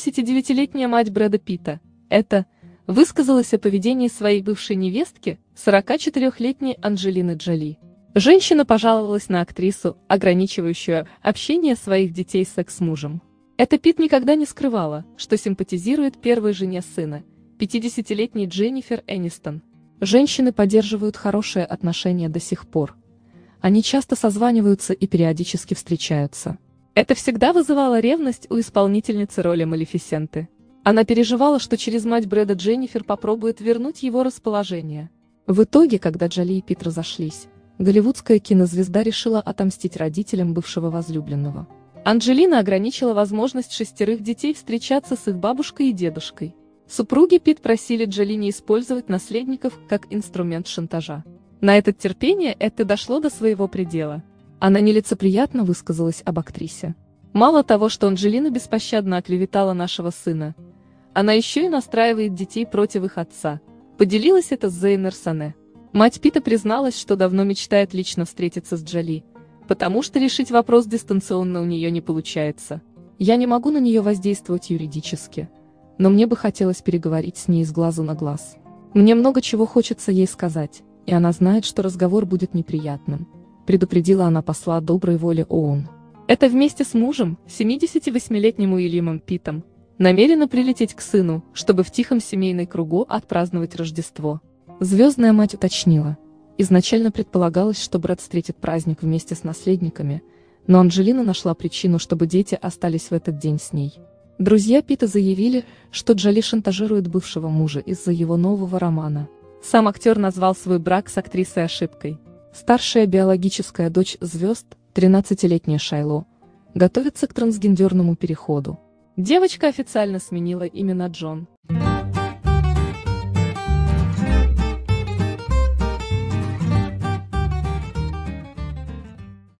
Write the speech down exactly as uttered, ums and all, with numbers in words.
семидесятидевятилетняя мать Брэда Питта, это, высказалась о поведении своей бывшей невестки, сорокачетырёхлетней Анджелины Джоли. Женщина пожаловалась на актрису, ограничивающую общение своих детей с секс-мужем. Эта Питт никогда не скрывала, что симпатизирует первой жене сына, пятидесятилетней Дженнифер Энистон. Женщины поддерживают хорошие отношения до сих пор. Они часто созваниваются и периодически встречаются. Это всегда вызывало ревность у исполнительницы роли Малефисенты. Она переживала, что через мать Брэда Дженнифер попробует вернуть его расположение. В итоге, когда Джоли и Питт разошлись, голливудская кинозвезда решила отомстить родителям бывшего возлюбленного. Анджелина ограничила возможность шестерых детей встречаться с их бабушкой и дедушкой. Супруги Питт просили Джоли не использовать наследников как инструмент шантажа. На это терпение это дошло до своего предела. Она нелицеприятно высказалась об актрисе. Мало того, что Анджелина беспощадно оклеветала нашего сына, она еще и настраивает детей против их отца. Поделилась это с Зейнер Сане. Мать Питта призналась, что давно мечтает лично встретиться с Джоли, потому что решить вопрос дистанционно у нее не получается. Я не могу на нее воздействовать юридически, но мне бы хотелось переговорить с ней с глазу на глаз. Мне много чего хочется ей сказать, и она знает, что разговор будет неприятным, предупредила она посла доброй воли ООН. Это вместе с мужем, семидесятивосьмилетним Уильямом Питтом, намерена прилететь к сыну, чтобы в тихом семейном кругу отпраздновать Рождество. Звездная мать уточнила. Изначально предполагалось, что Брэд встретит праздник вместе с наследниками, но Анджелина нашла причину, чтобы дети остались в этот день с ней. Друзья Питта заявили, что Джоли шантажирует бывшего мужа из-за его нового романа. Сам актер назвал свой брак с актрисой ошибкой. Старшая биологическая дочь звезд, тринадцатилетняя Шайло, готовится к трансгендерному переходу. Девочка официально сменила имя на Джон.